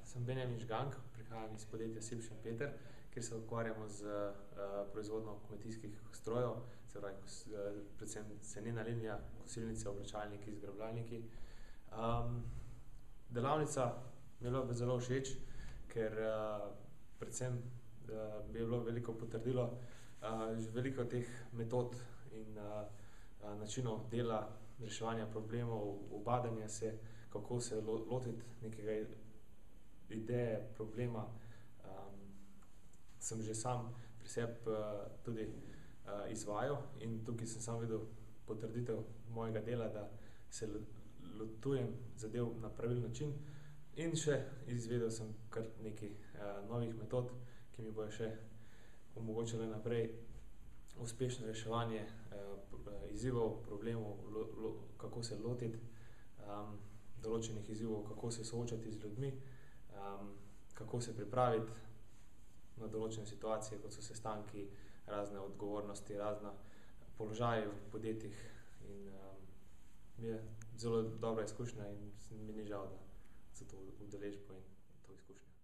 Sem Benjamin Žgank, prihajam iz podjetja Sip Šempeter, kjer se ukvarjamo z proizvodnjo kmetijskih strojev, se pravi, predvsem senena linija, kosilnice, obračalniki, zgrabljalniki. Delavnica mi je bila zelo všeč, ker predvsem bi bilo veliko potrdilo veliko teh metod in načinov dela, reševanja problemov, ubadanja se, kako se lotiti nekega ideje, problema. Sem že sam pri sebi tudi izvajal in tukaj sem samo videl potrditev mojega dela, da se lotujem zadev na pravilen način in še izvedel sem kar nekaj novih metod, ki mi bojo še omogočale naprej uspešno reševanje izzivov, problemov, kako se lotiti določenih izzivov, kako se soočati z ljudmi, kako se pripraviti na določene situacije, kot so sestanki, razne odgovornosti, razna položaji v podjetjih in mi je zelo dobra izkušnja in mi ni žal za to udeležbo in to izkušnjo.